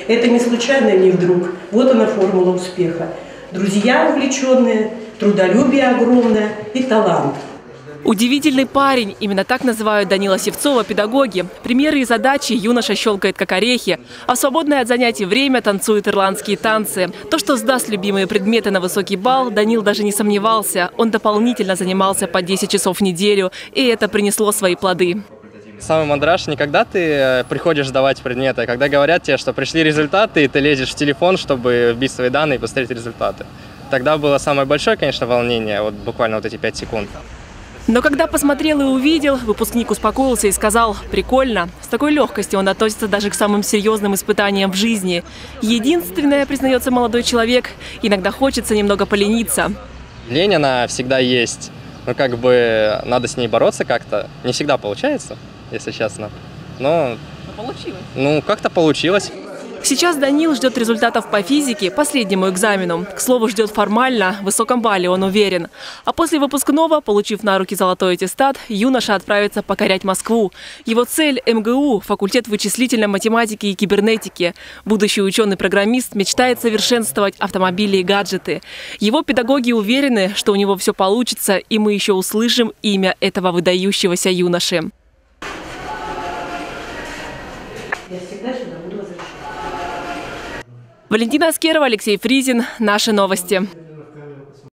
Это не случайно, не вдруг. Вот она формула успеха. Друзья увлеченные, трудолюбие огромное и талант. Удивительный парень. Именно так называют Данила Севцова педагоги. Примеры и задачи юноша щелкает как орехи, а в свободное от занятий время танцует ирландские танцы. То, что сдаст любимые предметы на высокий балл, Данил даже не сомневался. Он дополнительно занимался по 10 часов в неделю, и это принесло свои плоды. Самый мандраж не когда ты приходишь сдавать предметы, а когда говорят тебе, что пришли результаты, и ты лезешь в телефон, чтобы вбить свои данные и посмотреть результаты. Тогда было самое большое, конечно, волнение, вот буквально вот эти 5 секунд. Но когда посмотрел и увидел, выпускник успокоился и сказал: прикольно. С такой легкостью он относится даже к самым серьезным испытаниям в жизни. Единственное, признается молодой человек, иногда хочется немного полениться. Лень, она всегда есть, но как бы надо с ней бороться как-то. Не всегда получается, если честно. Но получилось. Ну, как-то получилось. Сейчас Данил ждет результатов по физике, последнему экзамену. К слову, ждет формально, в высоком балле, он уверен. А после выпускного, получив на руки золотой аттестат, юноша отправится покорять Москву. Его цель – МГУ, факультет вычислительной математики и кибернетики. Будущий ученый-программист мечтает совершенствовать автомобили и гаджеты. Его педагоги уверены, что у него все получится, и мы еще услышим имя этого выдающегося юноши. Я всегда сюда буду возвращаться. Валентина Аскерова, Алексей Фризин. Наши новости.